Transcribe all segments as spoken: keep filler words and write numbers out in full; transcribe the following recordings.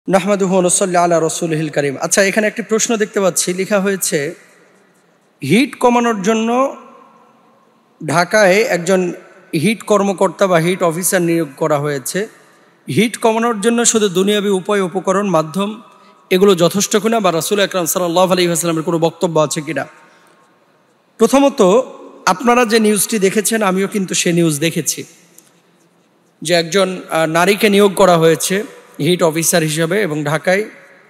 নাহমাদুহু ওয়া নুসাল্লি আলা রাসূলিহিল কারীম। আচ্ছা, এখানে একটি প্রশ্ন দেখতে পাচ্ছি, লেখা হয়েছে হিট কমানোর জন্য ঢাকায় একজন হিট কর্মকর্তা বা হিট অফিসার নিয়োগ করা হয়েছে। হিট কমানোর জন্য শুধু দুনিয়াবি উপায়, উপকরণ, মাধ্যম এগুলো যথেষ্ট কিনা, বা রাসূল আকরাম সাল্লাল্লাহু আলাইহি ওয়াসাল্লামের কোনো বক্তব্য আছে কিনা? প্রথমত, আপনারা যে নিউজটি দেখেছেন আমিও কিন্তু সে নিউজ দেখেছি, যে একজন নারীকে নিয়োগ করা হয়েছে হিট অফিসার হিসেবে, এবং ঢাকায়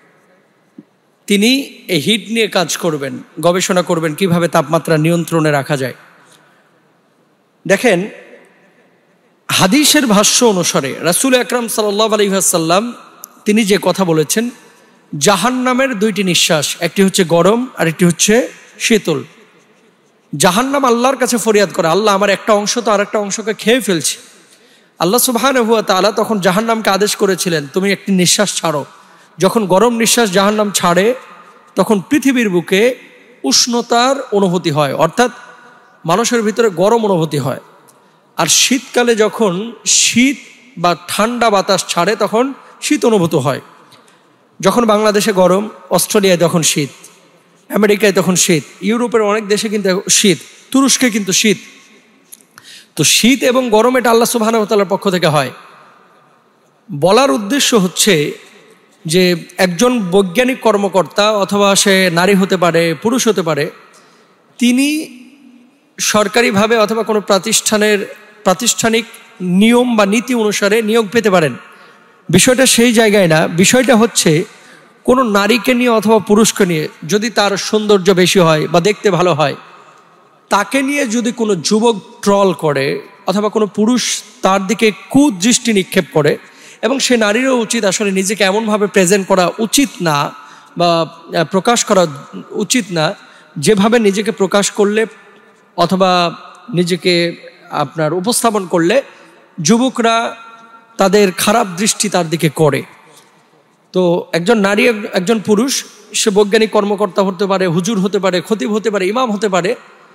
তিনি এই হিট নিয়ে কাজ করবেন, গবেষণা করবেন কিভাবে তাপমাত্রা নিয়ন্ত্রণে রাখা যায়। দেখেন, হাদিসের ভাষ্য অনুসারে রাসূল আকরাম সাল্লাল্লাহু আলাইহি ওয়াসাল্লাম তিনি যে কথা বলেছেন, জাহান্নামের দুইটি নিঃশ্বাস, একটি হচ্ছে গরম আর একটি হচ্ছে শীতল। জাহান্নাম আল্লাহর কাছে ফরিয়াদ করে, আল্লাহ আমার একটা অংশ তো আর একটা অংশকে খেয়ে ফেলছে। আল্লাহ সুবহানাহু ওয়া তাআলা তখন জাহান্নামকে আদেশ করেছিলেন, তুমি একটি নিঃশ্বাস ছাড়ো। যখন গরম নিঃশ্বাস জাহান্নাম ছাড়ে তখন পৃথিবীর বুকে উষ্ণতার অনুভূতি হয়, অর্থাৎ মানুষের ভিতরে গরম অনুভূতি হয়। আর শীতকালে যখন শীত বা ঠান্ডা বাতাস ছাড়ে তখন শীত অনুভূত হয়। যখন বাংলাদেশে গরম, অস্ট্রেলিয়ায় তখন শীত, আমেরিকায় তখন শীত, ইউরোপের অনেক দেশে কিন্তু শীত, তুরস্কে কিন্তু শীত। তো শীত এবং গরম এটা আল্লাহ সুবহানাহু ওয়া তাআলার পক্ষ থেকে হয়। বলার উদ্দেশ্য হচ্ছে যে একজন বৈজ্ঞানিক কর্মকর্তা, অথবা সে নারী হতে পারে, পুরুষ হতে পারে, তিনি সরকারিভাবে অথবা কোনো প্রতিষ্ঠানের প্রাতিষ্ঠানিক নিয়ম বা নীতি অনুসারে নিয়োগ পেতে পারেন। বিষয়টা সেই জায়গায় না, বিষয়টা হচ্ছে কোনো নারীকে নিয়ে অথবা পুরুষকে নিয়ে যদি তার সৌন্দর্য বেশি হয় বা দেখতে ভালো হয়, তাকে নিয়ে যদি কোনো যুবক ট্রল করে অথবা কোনো পুরুষ তার দিকে কুদৃষ্টি নিক্ষেপ করে, এবং সে নারীরও উচিত আসলে নিজেকে এমনভাবে প্রেজেন্ট করা উচিত না বা প্রকাশ করা উচিত না যেভাবে নিজেকে প্রকাশ করলে অথবা নিজেকে আপনার উপস্থাপন করলে যুবকরা তাদের খারাপ দৃষ্টি তার দিকে করে। তো একজন নারী, একজন পুরুষ, সে বৈজ্ঞানিক কর্মকর্তা হতে পারে, হুজুর হতে পারে, খতিব হতে পারে, ইমাম হতে পারে,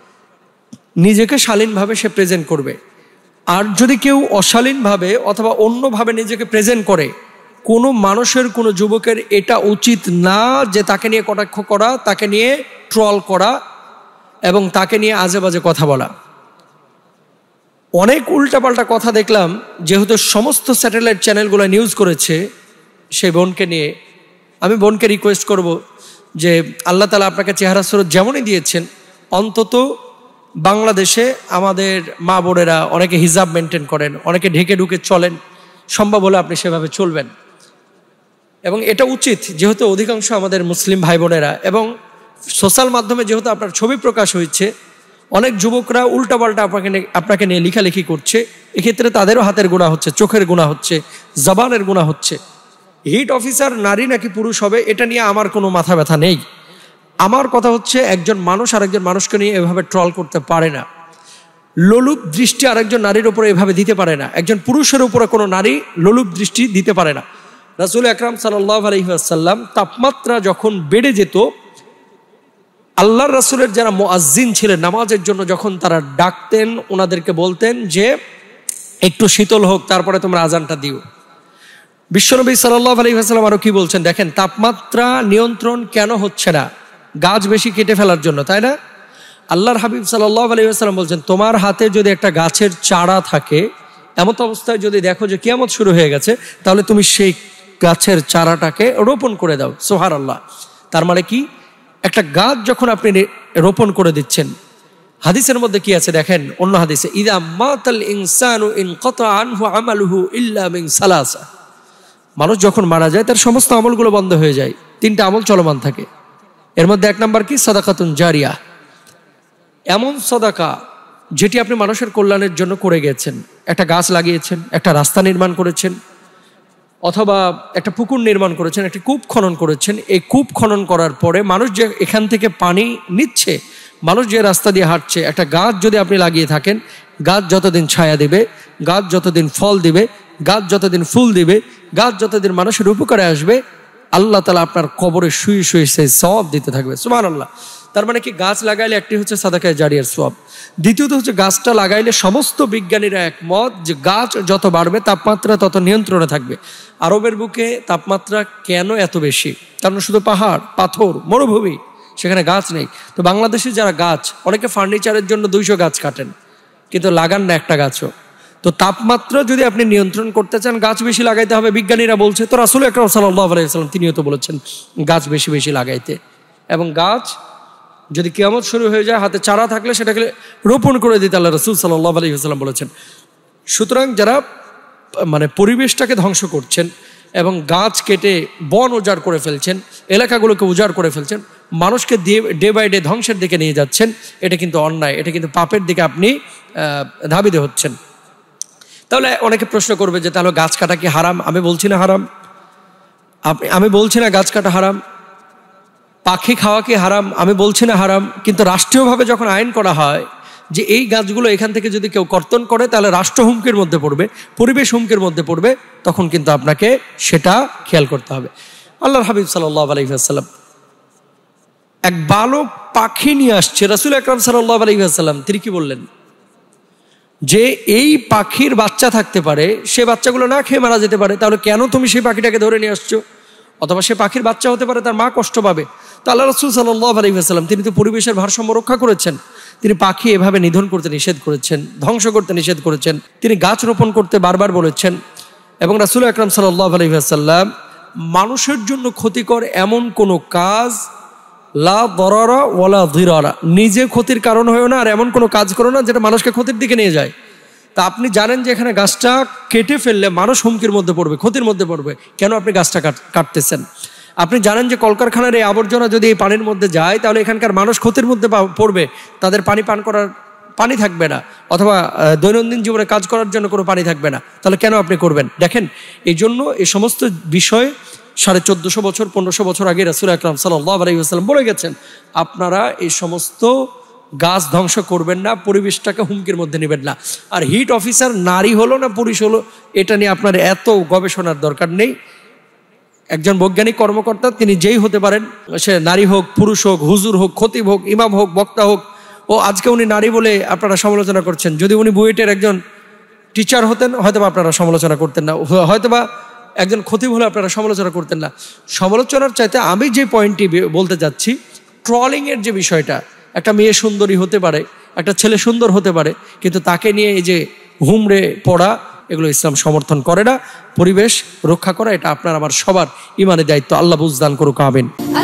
নিজেকে শালীনভাবে সে প্রেজেন্ট করবে। আর যদি কেউ অশালীনভাবে অথবা অন্যভাবে নিজেকে প্রেজেন্ট করে, কোনো মানুষের, কোনো যুবকের এটা উচিত না যে তাকে নিয়ে কটাক্ষ করা, তাকে নিয়ে ট্রল করা এবং তাকে নিয়ে আজে বাজে কথা বলা। অনেক উল্টাপাল্টা কথা দেখলাম, যেহেতু সমস্ত স্যাটেলাইট চ্যানেলগুলো নিউজ করেছে সেই বোনকে নিয়ে। আমি বোনকে রিকোয়েস্ট করব যে আল্লাহ তাআলা আপনাকে চেহারা সুরত যেমনই দিয়েছেন, অন্তত বাংলাদেশে আমাদের মা বোনেরা অনেকে হিজাব মেনটেন করেন, অনেকে ঢেকে ঢুকে চলেন, সম্ভব হলে আপনি সেভাবে চলবেন। এবং এটা উচিত, যেহেতু অধিকাংশ আমাদের মুসলিম ভাই বোনেরা, এবং সোশ্যাল মাধ্যমে যেহেতু আপনার ছবি প্রকাশ হয়েছে, অনেক যুবকরা উল্টাপাল্টা আপনাকে আপনাকে নিয়ে লেখালেখি করছে, এক্ষেত্রে তাদেরও হাতের গুনাহ হচ্ছে, চোখের গুনাহ হচ্ছে, জবানের গুনাহ হচ্ছে। হিট অফিসার নারী নাকি পুরুষ হবে এটা নিয়ে আমার কোনো মাথা ব্যথা নেই। আমার কথা হচ্ছে একজন মানুষ আরেকজন মানুষকে নিয়ে এভাবে ট্রল করতে পারে না। লোলুপ দৃষ্টি আরেকজন নারীর উপরে এভাবে দিতে পারে না। একজন পুরুষের উপরে কোনো নারী লোলুপ দৃষ্টি দিতে পারে না। রাসূল আকরাম সাল্লাল্লাহু আলাইহি ওয়াসাল্লাম তাপমাত্রা যখন বেড়ে যেত, আল্লাহর রাসূলের যারা মুয়াজ্জিন ছিলেন নামাজের জন্য, যখন তারা ডাকতেন, ওনাদেরকে বলতেন যে একটু শীতল হোক, তারপরে তোমরা আজানটা দিও। বিশ্বনবী সাল্লাল্লাহু আলাইহি ওয়াসাল্লাম আরো কি বলছেন দেখেন, তাপমাত্রা নিয়ন্ত্রণ কেন হচ্ছে না? গাছ বেশি কেটে ফেলার জন্য, তাই না? আল্লাহর হাবিব সাল্লাল্লাহু আলাইহি ওয়াসাল্লাম বলছেন, তোমার হাতে যদি একটা গাছের চারা থাকে, এমত অবস্থায় যদি দেখো যে কিয়ামত শুরু হয়ে গেছে, তাহলে তুমি সেই গাছের চারাটাকে রোপণ করে দাও। সুবহানাল্লাহ। তার মানে কি, একটা গাছ যখন আপনি রোপণ করে দিচ্ছেন, হাদিসের মধ্যে কি আছে দেখেন, অন্য হাদিসে, ইযা মাতাল ইনসানু ইনকাতা আনহু আমালুহু ইল্লা মিন সালাসা, মানুষ যখন মারা যায় তার সমস্ত আমলগুলো বন্ধ হয়ে যায়, তিনটা আমল চলমান থাকে। এর মধ্যে এক নাম্বার কি, সাদাকাতুন জারিয়া, এমন সাদাকা যেটি আপনি মানুষের কল্যাণের জন্য করে গেছেন। একটা গাছ লাগিয়েছেন, একটা রাস্তা নির্মাণ করেছেন, অথবা একটা পুকুর নির্মাণ করেছেন, একটা কূপ খনন করেছেন। এই কূপ খনন করার পরে মানুষ যে এখান থেকে পানি নিচ্ছে, মানুষ যে রাস্তা দিয়ে হাঁটছে, একটা গাছ যদি আপনি লাগিয়ে থাকেন, গাছ যতদিন ছায়া দিবে, গাছ যতদিন ফল দিবে, গাছ যতদিন ফুল দিবে, গাছ যতদিন মানুষের উপকারে আসবে, আল্লাহ তাআলা আপনার কবরে শুয়ে শুয়ে সেই সওয়াব দিতে থাকবে। সুবহানাল্লাহ। তার মানে কি গাছ লাগাইলে একটি হচ্ছে সাদাকায়ে জারিয়ার সওয়াব, দ্বিতীয়ত হচ্ছে গাছটা লাগাইলে সমস্ত বিজ্ঞানীরা একমত যে গাছ যত বাড়বে তাপমাত্রা তত নিয়ন্ত্রণে থাকবে। আরবের বুকে তাপমাত্রা কেন এত বেশি? কারণ শুধু পাহাড়, পাথর, মরুভূমি, সেখানে গাছ নেই। তো বাংলাদেশে যারা গাছ, অনেকে ফার্নিচারের জন্য দুইশো গাছ কাটেন কিন্তু লাগান না একটা গাছও। তো তাপমাত্রা যদি আপনি নিয়ন্ত্রণ করতে চান গাছ বেশি লাগাইতে হবে, বিজ্ঞানীরা বলছে। তো রাসূল আকরাম সাল্লাল্লাহু আলাইহি ওয়াসাল্লাম তিনিও তো বলেছেন গাছ বেশি বেশি লাগাইতে। এবং গাছ যদি কিয়ামত শুরু হয়ে যায়, হাতে চারা থাকলে সেটাকে রোপণ করে দিতে আল্লাহ রাসূল সাল্লাল্লাহু আলাইহি ওয়াসাল্লাম বলেছেন। সুতরাং যারা মানে পরিবেশটাকে ধ্বংস করছেন এবং গাছ কেটে বন উজাড় করে ফেলছেন, এলাকাগুলোকে উজাড় করে ফেলছেন, মানুষকে ডে বাই ডে ধ্বংসের দিকে নিয়ে যাচ্ছেন, এটা কিন্তু অন্যায়, এটা কিন্তু পাপের দিকে আপনি ধাবিত হচ্ছেন। তাহলে অনেকে প্রশ্ন করবে যে তাহলে গাছ কাটা কি হারাম? আমি বলছি না হারাম, আপনি আমি বলছি না গাছ কাটা হারাম। পাখি খাওয়া কি হারাম? আমি বলছি না হারাম। কিন্তু রাষ্ট্রীয়ভাবে যখন আইন করা হয় যে এই গাছগুলো এখান থেকে যদি কেউ কর্তন করে তাহলে রাষ্ট্র হুমকির মধ্যে পড়বে, পরিবেশ হুমকির মধ্যে পড়বে, তখন কিন্তু আপনাকে সেটা খেয়াল করতে হবে। আল্লাহর হাবিব সাল্লাল্লাহু আলাইহি ওয়াসাল্লাম এক বালক পাখি নিয়ে আসছে, রাসূল আকরাম সাল্লাল্লাহু আলাইহি ওয়াসাল্লাম তিনি কি বললেন? যে এই পাখির বাচ্চা থাকতে পারে, সে বাচ্চাগুলো না খেয়ে মারা যেতে পারে, তাহলে কেন তুমি সেই পাখিটাকে ধরে নিয়ে আসছো? অথবা সে পাখির বাচ্চা হতে পারে, তার মা কষ্ট পাবে। তো আল্লাহ রাসূল সাল্লাল্লাহু আলাইহি ওয়াসাল্লাম তিনি তো পরিবেশের ভারসাম্য রক্ষা করেছেন, তিনি পাখি এভাবে নিধন করতে নিষেধ করেছেন, ধ্বংস করতে নিষেধ করেছেন, তিনি গাছ রোপণ করতে বারবার বলেছেন। এবং রাসূল আকরাম সাল্লাল্লাহু আলাইহি ওয়াসাল্লাম মানুষের জন্য ক্ষতিকর এমন কোনো কাজ, লা দরারা ওয়ালা যিরারা, নিজে ক্ষতির কারণ হয়েও না আর এমন কোনো কাজ করো না যেটা মানুষকে ক্ষতির দিকে নিয়ে যায়। তা আপনি জানেন যে এখানে গাছটা কেটে ফেললে মানুষ হুমকির মধ্যে পড়বে, ক্ষতির মধ্যে পড়বে, কেন আপনি গাছটা কাটতেছেন? আপনি জানেন যে কলকারখানার এই আবর্জনা যদি এই পানির মধ্যে যায় তাহলে এখানকার মানুষ ক্ষতির মধ্যে পড়বে, তাদের পানি পান করার পানি থাকবে না, অথবা দৈনন্দিন জীবনে কাজ করার জন্য কোনো পানি থাকবে না, তাহলে কেন আপনি করবেন? দেখেন, এই জন্য এই সমস্ত বিষয় সাড়ে চোদ্দশো বছর পনেরোশো বছর আগে রাসূল আকরাম সাল্লাল্লাহু আলাইহি ওয়াসাল্লাম বলে গেছেন, আপনারা এই সমস্ত গাছ ধ্বংস করবেন না, পরিবেশটাকে হুমকির মধ্যে নেবেন না। আর হিট অফিসার নারী হলো না পুরুষ হলো এটা নিয়ে আপনার এত গবেষণার দরকার নেই। একজন বৈজ্ঞানিক কর্মকর্তা তিনি যেই হতে পারেন, সে নারী হোক, পুরুষ হোক, হুজুর হোক, খতিব হোক, ইমাম হোক, বক্তা হোক, ও আজকে উনি নারী বলে আপনারা সমালোচনা করছেন। যদি উনি বুয়েটের একজন টিচার হতেন হয়তোবা আপনারা সমালোচনা করতেন না, হয়তোবা একজন খতিব হলে আপনারা সমালোচনা করতেন না। সমালোচনার চাইতে আমি যে পয়েন্টটি বলতে যাচ্ছি, ট্রলিংয়ের যে বিষয়টা, একটা মেয়ে সুন্দরী হতে পারে, একটা ছেলে সুন্দর হতে পারে, কিন্তু তাকে নিয়ে এই যে হুমড়ে পড়া, এগুলো ইসলাম সমর্থন করে না। পরিবেশ রক্ষা করা এটা আপনার আমার সবার ইমানের দায়িত্ব। আল্লাহ বুঝদান করুক, আমিন।